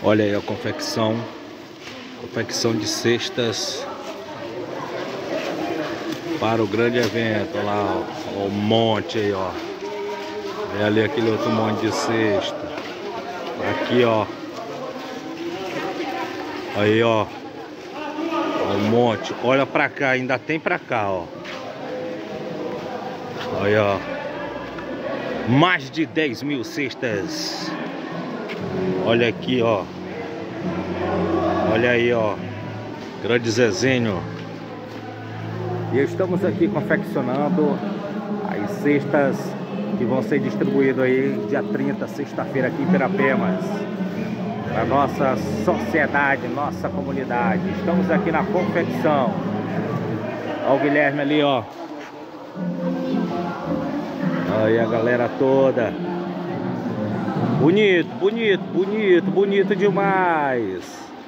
Olha aí a confecção de cestas para o grande evento. Olha lá, ó, um monte aí, ó. Vem ali aquele outro monte de cesta. Aqui, ó. Aí, ó. Um monte. Olha pra cá, ainda tem pra cá, ó. Aí, ó. Mais de 10 mil cestas. Olha aqui, ó. Olha aí, ó. Grande Zezinho. E estamos aqui confeccionando as cestas que vão ser distribuídas aí dia 30, sexta-feira, aqui em Pirapemas, para nossa sociedade, nossa comunidade. Estamos aqui na confecção. Olha o Guilherme ali, ó. Aí a galera toda. Bonito, bonito, bonito, bonito demais.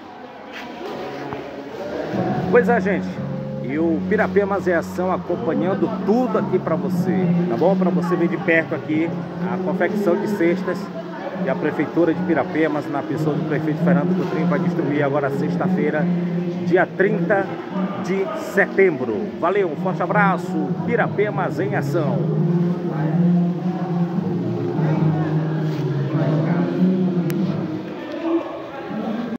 Pois é, gente. E o Pirapemas é Ação acompanhando tudo aqui pra você, tá bom? Pra você ver de perto aqui a confecção de cestas que a Prefeitura de Pirapemas, na pessoa do prefeito Fernando Coutrinho, vai distribuir agora sexta-feira, dia 30 de setembro. Valeu, um forte abraço. Pirapemas em Ação.